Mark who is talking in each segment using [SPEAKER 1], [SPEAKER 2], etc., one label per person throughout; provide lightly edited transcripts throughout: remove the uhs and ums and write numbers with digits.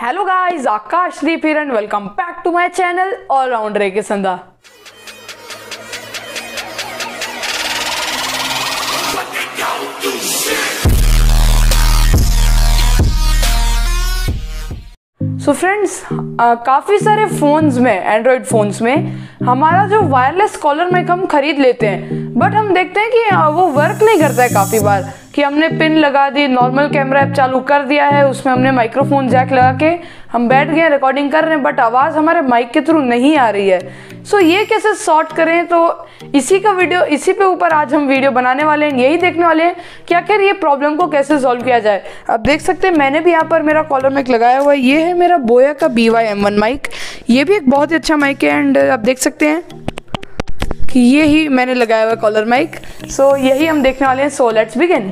[SPEAKER 1] Hello guys, Akashdeep here and welcome back to my channel allrounder के संदा। So friends, काफ़ी सारे फ़ोन्स में, एंड्रॉयड फ़ोन्स में हमारा जो वायरलेस कॉलर माइक हम खरीद लेते हैं, बट हम देखते हैं कि वो वर्क नहीं करता है। काफ़ी बार कि हमने पिन लगा दी, नॉर्मल कैमरा ऐप चालू कर दिया है, उसमें हमने माइक्रोफोन जैक लगा के हम बैठ गए रिकॉर्डिंग कर रहे हैं, बट आवाज़ हमारे माइक के थ्रू नहीं आ रही है। सो ये कैसे सॉर्ट करें, तो इसी पे ऊपर आज हम वीडियो बनाने वाले हैं। यही देखने वाले हैं कि आखिर ये प्रॉब्लम को कैसे सॉल्व किया जाए। अब देख सकते हैं मैंने भी यहाँ पर मेरा कॉलर माइक लगाया हुआ है। ये है मेरा बोया का BY-M1 माइक। ये भी एक बहुत ही अच्छा माइक है एंड आप देख सकते हैं कि ये ही मैंने लगाया हुआ है कॉलर माइक। सो यही हम देखने वाले हैं। So let's begin.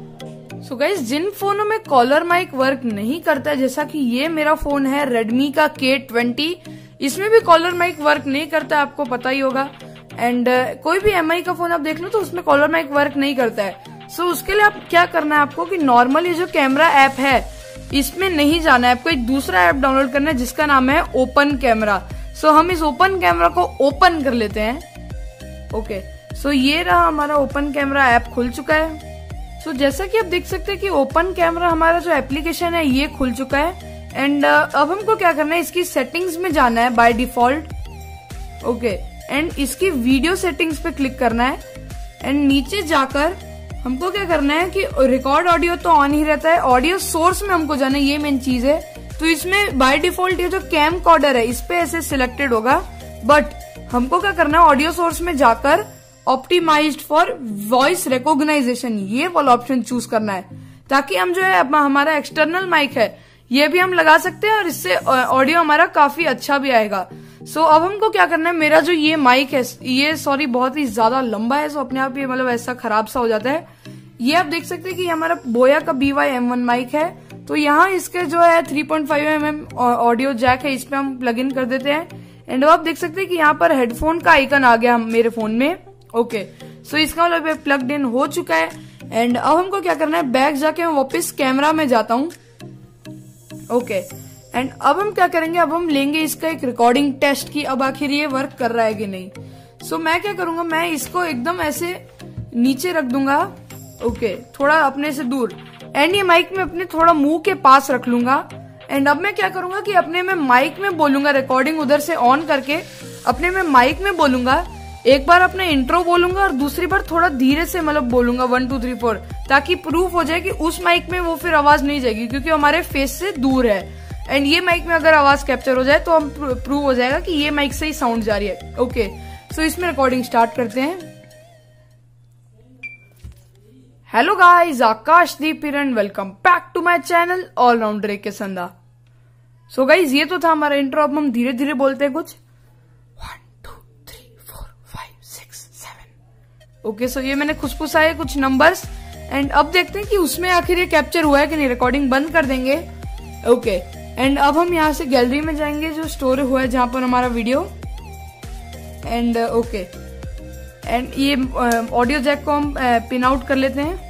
[SPEAKER 1] So guys, जिन फोनों में कॉलर माइक वर्क नहीं करता है, जैसा कि ये मेरा फोन है Redmi का K20, इसमें भी कॉलर माइक वर्क नहीं करता है, आपको पता ही होगा। एंड कोई भी MI का फोन आप देख लो तो उसमें कॉलर माइक वर्क नहीं करता है। सो उसके लिए आप क्या करना है, आपको कि नॉर्मल ये जो कैमरा ऐप है इसमें नहीं जाना है, आपको एक दूसरा ऐप डाउनलोड करना है जिसका नाम है ओपन कैमरा। सो हम इस ओपन कैमरा को ओपन कर लेते हैं। ओके, सो ये रहा हमारा ओपन कैमरा ऐप खुल चुका है। सो जैसा कि आप देख सकते हैं कि ओपन कैमरा हमारा जो एप्लीकेशन है ये खुल चुका है। एंड अब हमको क्या करना है, इसकी सेटिंग्स में जाना है बाय डिफॉल्ट। ओके, एंड इसकी वीडियो सेटिंग्स पे क्लिक करना है एंड नीचे जाकर हमको क्या करना है कि रिकॉर्ड ऑडियो तो ऑन ही रहता है, ऑडियो सोर्स में हमको जाना है, ये मेन चीज है। तो इसमें बाय डिफॉल्ट ये जो कैम कॉर्डर है इस पे ऐसे सिलेक्टेड होगा, बट हमको क्या करना है, ऑडियो सोर्स में जाकर ऑप्टिमाइज्ड फॉर वॉइस रिकॉग्नाइजेशन ये वाला ऑप्शन चूज करना है, ताकि हम जो है हमारा एक्सटर्नल माइक है ये भी हम लगा सकते हैं और इससे ऑडियो हमारा काफी अच्छा भी आएगा। सो अब हमको क्या करना है, मेरा जो ये माइक है ये बहुत ही ज्यादा लंबा है, सो अपने आप ये मतलब ऐसा खराब सा हो जाता है। ये आप देख सकते हैं कि हमारा बोया का BY-M1 माइक है। तो यहाँ इसके जो है 3.5 mm ऑडियो जैक है, इस पे हम प्लग इन कर देते हैं। एंड आप देख सकते हैं कि यहाँ पर हेडफोन का आइकन आ गया मेरे फोन में। ओके, सो इसका मतलब प्लग्ड इन हो चुका है। एंड अब हमको क्या करना है, बैक जाके मैं वापस कैमरा में जाता हूँ। ओके, एंड अब हम क्या करेंगे, अब हम लेंगे इसका एक रिकॉर्डिंग टेस्ट की अब आखिर ये वर्क कर रहा है कि नहीं। सो मैं क्या करूंगा, मैं इसको एकदम ऐसे नीचे रख दूंगा। ओके, थोड़ा अपने से दूर, एंड ये माइक में अपने थोड़ा मुंह के पास रख लूंगा। एंड अब मैं क्या करूंगा कि अपने में माइक में बोलूंगा, रिकॉर्डिंग उधर से ऑन करके अपने में माइक में बोलूंगा। एक बार अपने इंट्रो बोलूंगा और दूसरी बार थोड़ा धीरे से मतलब बोलूंगा 1 2 3 4, ताकि प्रूफ हो जाए कि उस माइक में वो फिर आवाज नहीं जाएगी, क्योंकि हमारे फेस से दूर है। एंड ये माइक में अगर आवाज कैप्चर हो जाए तो हम प्रूव हो जाएगा कि ये माइक से ही साउंड जा रही है। ओके, सो इसमें रिकॉर्डिंग स्टार्ट करते हैं। Hello guys, Akashdeep here and welcome back to my channel allrounder के संदा। सो गाइस, ये तो था हमारा इंट्रो। अब हम धीरे धीरे बोलते हैं कुछ 1 2 3 4 5 6 7। ओके, सो ये मैंने खुशफुसाए कुछ नंबर्स। एंड अब देखते हैं कि उसमें आखिर ये कैप्चर हुआ है कि नहीं। रिकॉर्डिंग बंद कर देंगे। ओके, एंड अब हम यहाँ से गैलरी में जाएंगे जो स्टोर हुआ है जहां पर हमारा वीडियो। एंड ओके, एंड ये ऑडियो जैक को हम पिन आउट कर लेते हैं।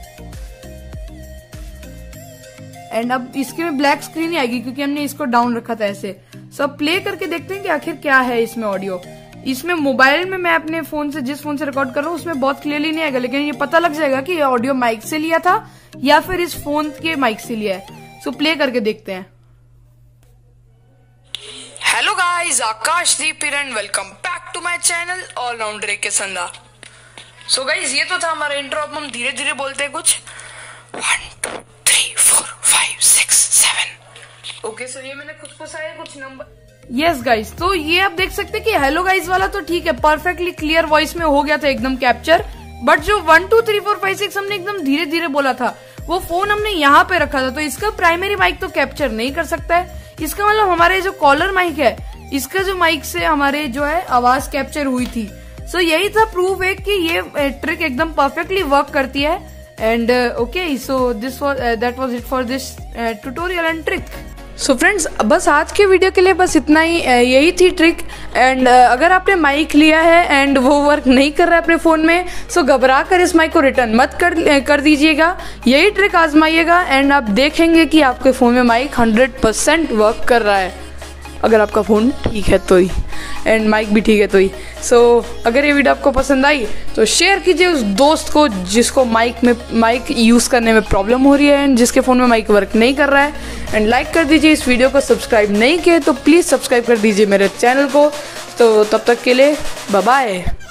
[SPEAKER 1] एंड अब इसके में ब्लैक स्क्रीन ही आएगी क्योंकि हमने इसको डाउन रखा था ऐसे। सब प्ले करके देखते हैं कि आखिर क्या है इसमें ऑडियो। इसमें मोबाइल में मैं अपने फोन से, जिस फोन से रिकॉर्ड कर रहा हूँ उसमें बहुत क्लियरली नहीं आएगा, लेकिन ये पता लग जाएगा कि ये ऑडियो माइक से लिया था या फिर इस फोन के माइक से लिया है। सो प्ले करके देखते हैं। Hello guys, Akashdeep here and welcome back to my channel allrounder के संदा। सो गाइस, ये तो था हमारा इंट्रो। अब हम धीरे धीरे बोलते हैं कुछ 1 2 3 4 5 6 7। ओके, सो ये मैंने खुशफुसाए कुछ नंबर। यस गाइस, तो ये आप देख सकते हैं कि हेलो गाइस वाला तो ठीक है, परफेक्टली क्लियर वॉइस में हो गया था एकदम कैप्चर। बट जो 1 2 3 4 5 6 हमने एकदम धीरे धीरे बोला था, वो फोन हमने यहाँ पे रखा था, तो इसका प्राइमरी माइक तो कैप्चर नहीं कर सकता है। इसका मतलब हमारे जो कॉलर माइक है, इसका जो माइक से हमारे जो है आवाज कैप्चर हुई थी। सो यही था प्रूफ है कि ये ट्रिक एकदम परफेक्टली वर्क करती है। And okay, so that was it for this tutorial and trick. So friends, बस आज के वीडियो के लिए बस इतना ही, यही थी ट्रिक। एंड अगर आपने माइक लिया है एंड वो वर्क नहीं कर रहा है अपने फ़ोन में, सो घबरा कर इस माइक को रिटर्न मत कर दीजिएगा। यही ट्रिक आजमाइएगा एंड आप देखेंगे कि आपके फ़ोन में माइक 100% वर्क कर रहा है, अगर आपका फ़ोन ठीक है तो ही, एंड माइक भी ठीक है तो ही। सो अगर ये वीडियो आपको पसंद आई तो शेयर कीजिए उस दोस्त को जिसको माइक यूज़ करने में प्रॉब्लम हो रही है एंड जिसके फ़ोन में माइक वर्क नहीं कर रहा है, एंड लाइक कर दीजिए इस वीडियो को। सब्सक्राइब नहीं किए तो प्लीज़ सब्सक्राइब कर दीजिए मेरे चैनल को। तो तब तक के लिए बाय बाय।